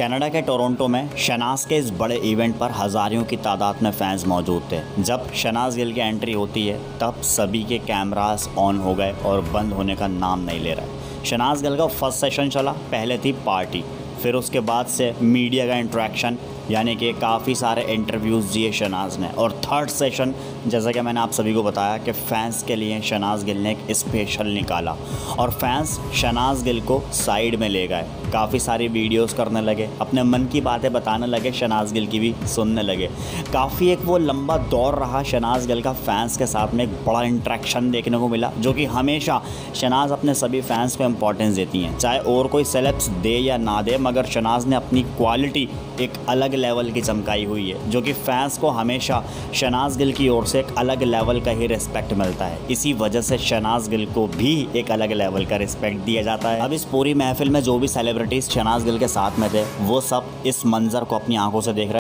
Canada के Toronto में शहनाज के इस बड़े इवेंट पर हज़ारों की तादाद में फैंस मौजूद थे। जब शहनाज गिल की एंट्री होती है तब सभी के कैमरास ऑन हो गए और बंद होने का नाम नहीं ले रहा। शहनाज गिल का फर्स्ट सेशन चला, पहले थी पार्टी, फिर उसके बाद से मीडिया का इंटरेक्शन, यानी कि काफ़ी सारे इंटरव्यूज़ दिए शहनाज ने। और थर्ड सेशन, जैसा कि मैंने आप सभी को बताया कि फ़ैंस के लिए शहनाज गिल ने एक स्पेशल निकाला और फैंस शहनाज गिल को साइड में ले गए, काफ़ी सारी वीडियोस करने लगे, अपने मन की बातें बताने लगे, शहनाज गिल की भी सुनने लगे। काफ़ी एक वो लंबा दौर रहा शहनाज गिल का, फैंस के साथ में एक बड़ा इंटरेक्शन देखने को मिला, जो कि हमेशा शहनाज अपने सभी फैंस को इम्पोर्टेंस देती हैं, चाहे और कोई सेलेब्स दे या ना दे, मगर शहनाज ने अपनी क्वालिटी एक अलग लेवल की चमकाई हुई है, जो कि फैंस को हमेशा शहनाज गिल की ओर से एक अलग लेवल का ही रिस्पेक्ट मिलता है। इसी वजह से शहनाज गिल को भी एक अलग लेवल का रिस्पेक्ट दिया जाता है। अब इस पूरी महफिल में जो भी सेलिब्रिटीज़ शहनाज गिल के साथ में थे वो सब इस मंजर को अपनी आंखों से देख रहे हैं।